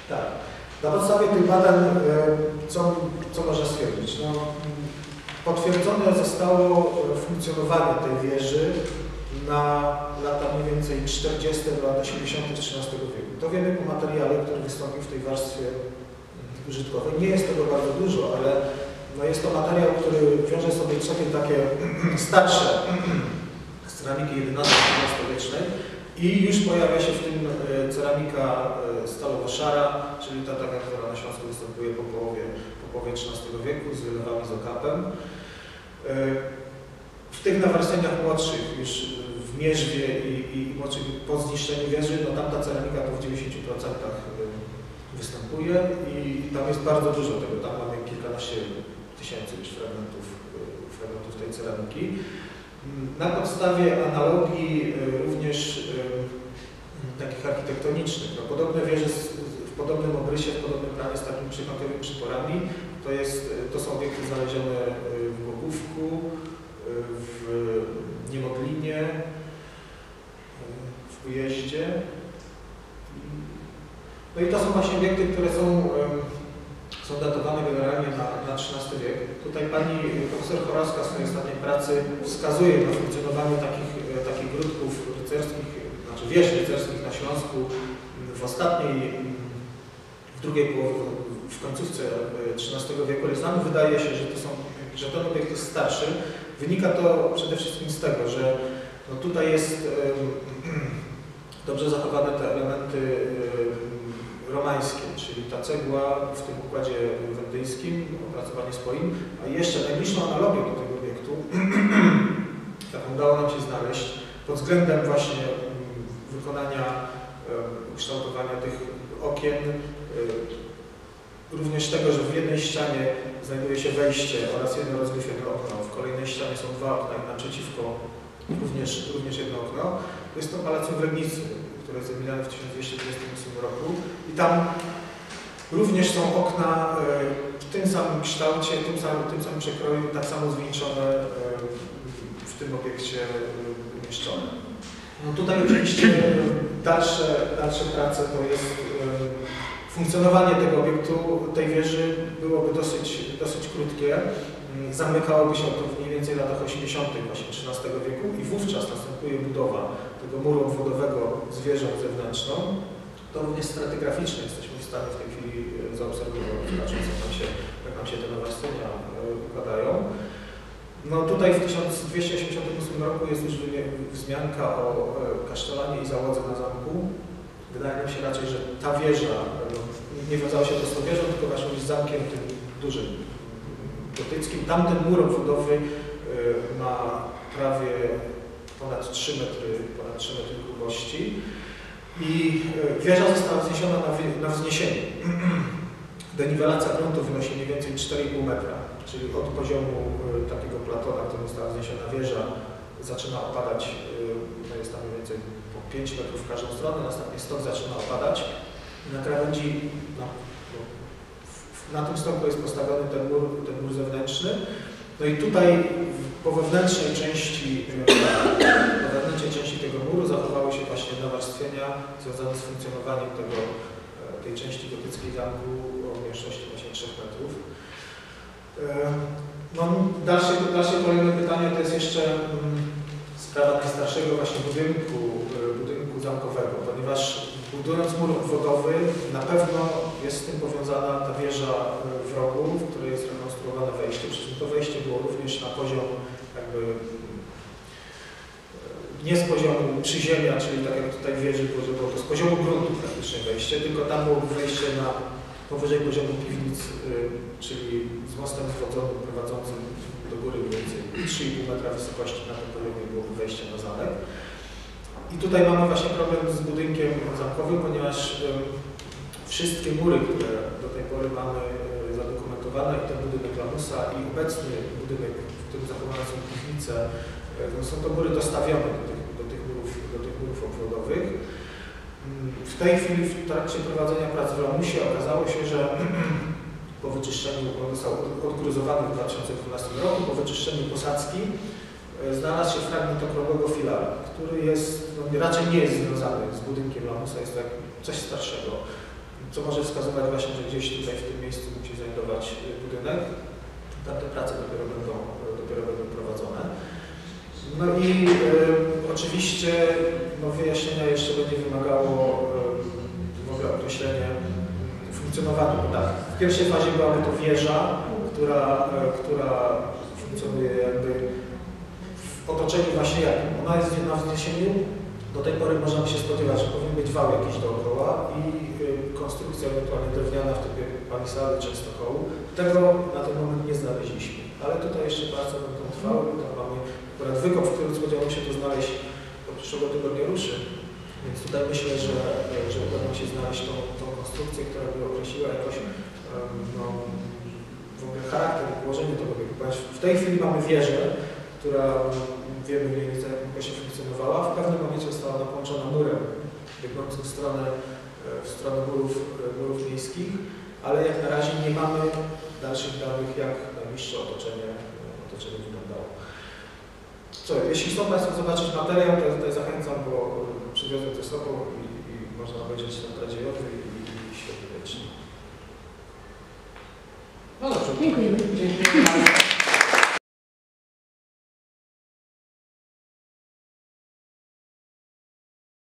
Tak. Na podstawie tych badań co można stwierdzić? No, potwierdzone zostało funkcjonowanie tej wieży na lata mniej więcej 40. do lat 80. XIII wieku. To wiemy po materiale, który wystąpił w tej warstwie użytkowej. Nie jest tego bardzo dużo, ale no jest to materiał, który wiąże sobie cechy takie starsze z ceramiki XI-XII wiecznej i już pojawia się w tym ceramika stalowo-szara, czyli ta taka, która na Śląsku występuje po połowie XIII wieku z wylewami z okapem. W tych nawarstwieniach młodszych, już w Mierzwie i młodszych po zniszczeniu wieży, no tam ta ceramika to w 90% występuje i tam jest bardzo dużo tego. Tam mamy kilkanaście tysięcy już fragmentów tej ceramiki. Na podstawie analogii również takich architektonicznych. No, podobne wieże w podobnym obrysie, w podobnym planie z takimi przekątowymi przyporami, to są obiekty znalezione w Głogówku, w Niemodlinie, w Ujeździe. No i to są właśnie obiekty, które są datowane generalnie na XIII wiek. Tutaj pani profesor Chorowska w swojej ostatniej pracy wskazuje na funkcjonowanie takich grudków rycerskich, znaczy wież rycerskich na Śląsku w drugiej połowie, w końcówce XIII wieku, ale nam wydaje się, że ten obiekt jest starszy. Wynika to przede wszystkim z tego, że no tutaj jest dobrze zachowane te elementy romańskie, czyli ta cegła w tym układzie wendyjskim, opracowanie spoin, a jeszcze najbliższą analogię do tego obiektu, jaką udało nam się znaleźć, pod względem właśnie wykonania, kształtowania tych okien, również tego, że w jednej ścianie znajduje się wejście oraz jedno rozgryfione okno, w kolejnej ścianie są dwa okna i naprzeciwko również jedno okno. Jest to Palacjum w Legnicy, które jest wymieniane w 1228 roku i tam również są okna w tym samym kształcie, tym samym przekroju, tak samo zwieńczone w tym obiekcie umieszczone. No tutaj oczywiście dalsze prace to jest funkcjonowanie tego obiektu, tej wieży byłoby dosyć krótkie. Zamykałoby się to mniej więcej w latach 80. właśnie XIII wieku i wówczas następuje budowa tego muru obwodowego z wieżą zewnętrzną. To również stratigraficznie jesteśmy w stanie w tej chwili zaobserwować, patrząc jak nam się te nawarstwienia układają. No tutaj w 1288 roku jest już wzmianka o kasztelanie i załodze na zamku. Wydaje nam się raczej, że ta wieża nie wiązała się to z tą wieżą, tylko właśnie z zamkiem tym dużym gotyckim. Tamten mur obwodowy ma prawie ponad 3 metry grubości i wieża została wzniesiona na wzniesieniu. Deniwelacja gruntu wynosi mniej więcej 4,5 metra, czyli od poziomu takiego plateau, na którym została wzniesiona wieża, zaczyna opadać, no jest tam mniej więcej po 5 metrów w każdą stronę, następnie stok zaczyna opadać i na krawędzi, na tym stoku jest postawiony ten mur zewnętrzny. No i tutaj po wewnętrznej części tego muru zachowały się właśnie nawarstwienia związane z funkcjonowaniem tej części gotyckiej zamku o mniejszości właśnie 3 metrów. No, dalsze kolejne pytanie to jest jeszcze sprawa najstarszego właśnie budynku zamkowego, ponieważ budując mur obwodowy na pewno jest z tym powiązana ta wieża w rogu, w której jest rekonstruowane wejście. Przy czym to wejście było również na poziom jakby nie z poziomu przyziemia, czyli tak jak tutaj w wieży było to z poziomu gruntu praktycznie wejście, tylko tam było wejście powyżej poziomu piwnic, czyli z mostem zwodzonym prowadzącym do góry mniej więcej 3,5 metra wysokości na tym poziomie było wejście na zamek. I tutaj mamy właśnie problem z budynkiem zamkowym, ponieważ wszystkie mury, które do tej pory mamy zadokumentowane, i ten budynek lamusa, i obecny budynek, w którym zachowane są piwnice, no są to mury dostawione do tych murów obwodowych. W tej chwili w trakcie prowadzenia prac w lamusie okazało się, że po wyczyszczeniu, on został odgruzowany w 2012 roku, po wyczyszczeniu posadzki znalazł się fragment okrągłego filara, który jest, no, raczej nie jest związany z budynkiem lamusa, jest to coś starszego. co może wskazywać właśnie, że gdzieś tutaj w tym miejscu musi znajdować budynek. Tam te prace dopiero będą prowadzone. No i oczywiście wyjaśnienia jeszcze będzie wymagało w ogóle określenie funkcjonowania, bo tak, w pierwszej fazie była to wieża, która funkcjonuje jakby w otoczeniu właśnie jakim. Ona jest na wzniesieniu. Do tej pory możemy się spodziewać, że powinien być wał jakiś dookoła i konstrukcja ewentualnie drewniana w typie palisady czy stokołu. Tego na ten moment nie znaleźliśmy, ale tutaj jeszcze prace będą trwały, bo tam mamy akurat wykop, w którym spodziewamy się to znaleźć od przyszłego tygodnia ruszy. Więc tutaj myślę, że uda nam się znaleźć tą konstrukcję, która by określiła jakoś w ogóle charakter i położenie tego wieku. W tej chwili mamy wieżę, która wiemy mniej więcej jak się funkcjonowała. W pewnym momencie została połączona murem biegnącym w stronę murów miejskich, ale jak na razie nie mamy dalszych danych, jak najbliższe otoczenie wyglądało. Jeśli chcą Państwo zobaczyć materiał, to tutaj zachęcam, bo przywiozłem ze sobą i można obejrzeć na radziejowy i świetnie wiecznie. No dobrze, dziękuję.